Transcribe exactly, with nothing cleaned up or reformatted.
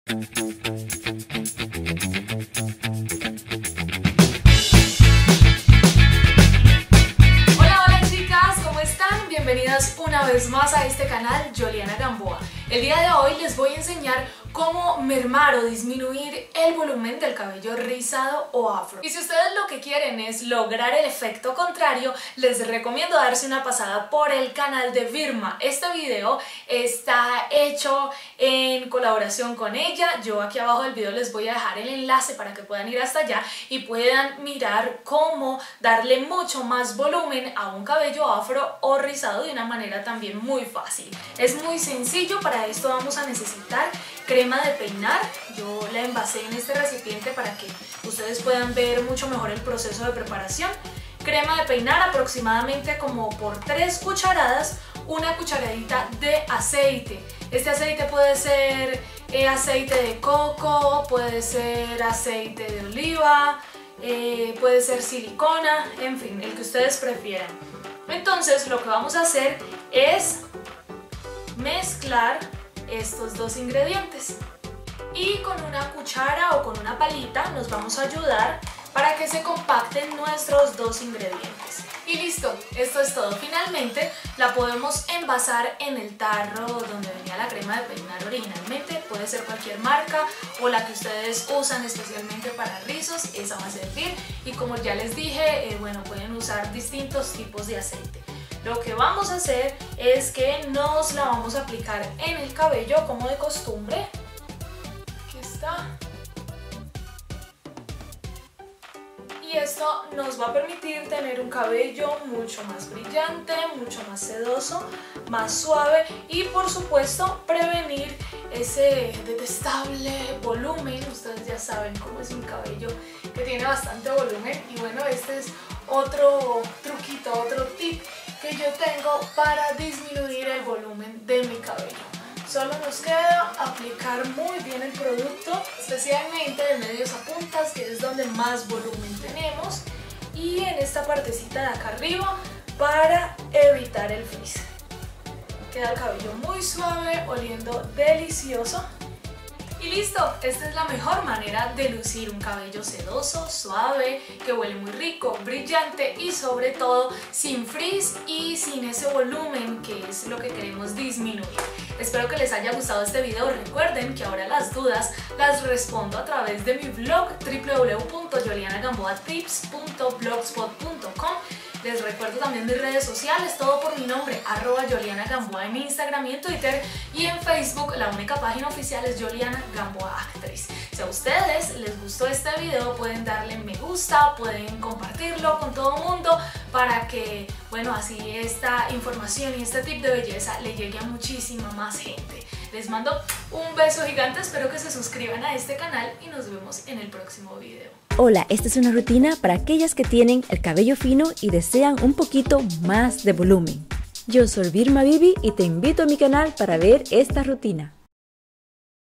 Hola, hola chicas, ¿cómo están? Bienvenidas una vez más a este canal Yoliana Gamboa. El día de hoy les voy a enseñar cómo mermar o disminuir el volumen del cabello rizado o afro. Y si ustedes lo que quieren es lograr el efecto contrario, les recomiendo darse una pasada por el canal de Virma. Este video está hecho en colaboración con ella. Yo aquí abajo del video les voy a dejar el enlace para que puedan ir hasta allá y puedan mirar cómo darle mucho más volumen a un cabello afro o rizado de una manera también muy fácil. Es muy sencillo. Para esto vamos a necesitar crema de peinar. Yo la envasé en este recipiente para que ustedes puedan ver mucho mejor el proceso de preparación. Crema de peinar aproximadamente como por tres cucharadas, una cucharadita de aceite. Este aceite puede ser eh, aceite de coco, puede ser aceite de oliva, eh, puede ser silicona, en fin, el que ustedes prefieran. Entonces lo que vamos a hacer es mezclar estos dos ingredientes y con una cuchara o con una palita nos vamos a ayudar para que se compacten nuestros dos ingredientes. Y listo, esto es todo. Finalmente la podemos envasar en el tarro donde venía la crema de peinar originalmente. Puede ser cualquier marca o la que ustedes usan especialmente para rizos, esa va a servir. Y como ya les dije, eh, bueno, pueden usar distintos tipos de aceite. Lo que vamos a hacer es que nos la vamos a aplicar en el cabello como de costumbre. Aquí está. Y esto nos va a permitir tener un cabello mucho más brillante, mucho más sedoso, más suave y por supuesto prevenir ese detestable volumen. Ustedes ya saben cómo es un cabello que tiene bastante volumen y bueno, este es otro truquito, otro tip que yo tengo para disminuir el volumen de mi cabello. Solo nos queda aplicar muy bien el producto, especialmente de medios a puntas, que es donde más volumen tenemos, y en esta partecita de acá arriba para evitar el frizz. Queda el cabello muy suave, oliendo delicioso. Y listo, esta es la mejor manera de lucir un cabello sedoso, suave, que huele muy rico, brillante y sobre todo sin frizz y sin ese volumen que es lo que queremos disminuir. Espero que les haya gustado este video. Recuerden que ahora las dudas las respondo a través de mi blog w w w punto yoliana gamboa tips punto blogspot punto com. Les recuerdo también mis redes sociales, todo por mi nombre, arroba Yoliana Gamboa en Instagram y en Twitter, y en Facebook la única página oficial es Yoliana Gamboa Actriz. Si a ustedes les gustó este video pueden darle me gusta, pueden compartirlo con todo el mundo para que, bueno, así esta información y este tip de belleza le llegue a muchísima más gente. Les mando un beso gigante, espero que se suscriban a este canal y nos vemos en el próximo video. Hola, esta es una rutina para aquellas que tienen el cabello fino y desean un poquito más de volumen. Yo soy Virma Bibi y te invito a mi canal para ver esta rutina.